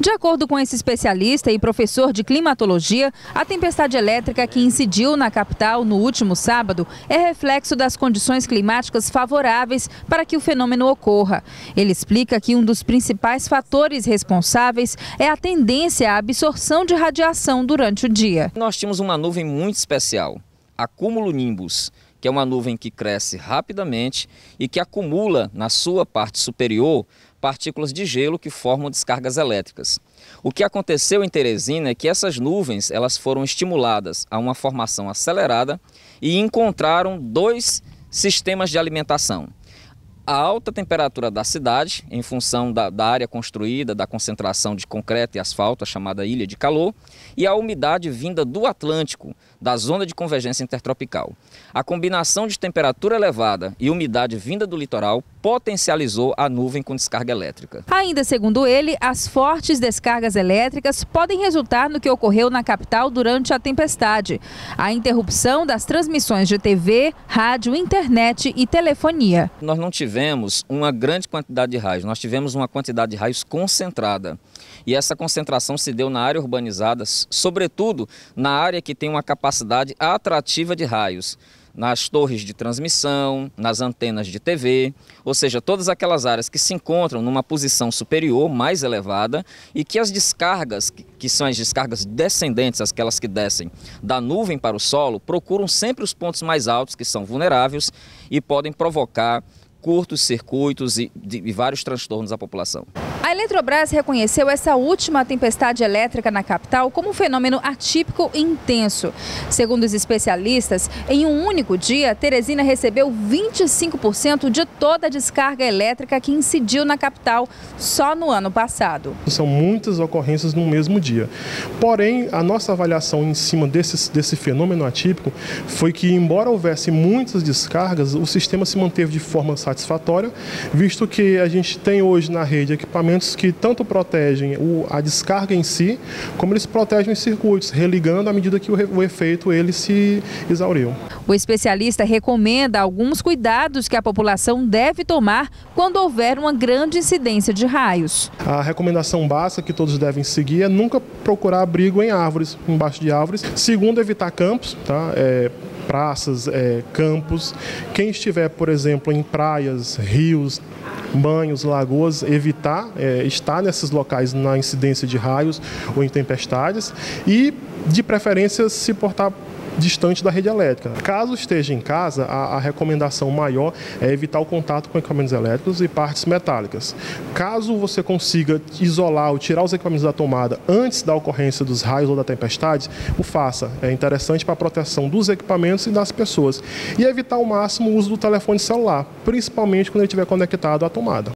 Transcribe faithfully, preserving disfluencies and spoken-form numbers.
De acordo com esse especialista e professor de climatologia, a tempestade elétrica que incidiu na capital no último sábado é reflexo das condições climáticas favoráveis para que o fenômeno ocorra. Ele explica que um dos principais fatores responsáveis é a tendência à absorção de radiação durante o dia. Nós tínhamos uma nuvem muito especial, a cumulonimbus, que é uma nuvem que cresce rapidamente e que acumula na sua parte superior partículas de gelo que formam descargas elétricas. O que aconteceu em Teresina é que essas nuvens elas foram estimuladas a uma formação acelerada e encontraram dois sistemas de alimentação. A alta temperatura da cidade, em função da, da área construída, da concentração de concreto e asfalto, a chamada ilha de calor, e a umidade vinda do Atlântico, da zona de convergência intertropical. A combinação de temperatura elevada e umidade vinda do litoral potencializou a nuvem com descarga elétrica. Ainda segundo ele, as fortes descargas elétricas podem resultar no que ocorreu na capital durante a tempestade: a interrupção das transmissões de T V, rádio, internet e telefonia. Nós não tivemos uma grande quantidade de raios, nós tivemos uma quantidade de raios concentrada. E essa concentração se deu na área urbanizada, sobretudo na área que tem uma capacidade atrativa de raios, nas torres de transmissão, nas antenas de T V, ou seja, todas aquelas áreas que se encontram numa posição superior, mais elevada, e que as descargas, que são as descargas descendentes, aquelas que descem da nuvem para o solo, procuram sempre os pontos mais altos, que são vulneráveis, e podem provocar curtos circuitos e, de, e vários transtornos à população. A Eletrobras reconheceu essa última tempestade elétrica na capital como um fenômeno atípico e intenso. Segundo os especialistas, em um único dia, Teresina recebeu vinte e cinco por cento de toda a descarga elétrica que incidiu na capital só no ano passado. São muitas ocorrências no mesmo dia. Porém, a nossa avaliação em cima desse, desse fenômeno atípico foi que, embora houvesse muitas descargas, o sistema se manteve de forma satisfatória, visto que a gente tem hoje na rede equipamentos que tanto protegem o, a descarga em si, como eles protegem os circuitos, religando à medida que o, o efeito ele se exauriu. O especialista recomenda alguns cuidados que a população deve tomar quando houver uma grande incidência de raios. A recomendação básica que todos devem seguir é nunca procurar abrigo em árvores, embaixo de árvores. Segundo, evitar campos, tá? É, praças, é, campos. Quem estiver, por exemplo, em praias, rios, banhos, lagoas, evitar é, estar nesses locais na incidência de raios ou em tempestades e, de preferência, se portar distante da rede elétrica. Caso esteja em casa, a, a recomendação maior é evitar o contato com equipamentos elétricos e partes metálicas. Caso você consiga isolar ou tirar os equipamentos da tomada antes da ocorrência dos raios ou da tempestade, o faça. É interessante para a proteção dos equipamentos e das pessoas. E evitar ao máximo o uso do telefone celular, principalmente quando ele estiver conectado à tomada.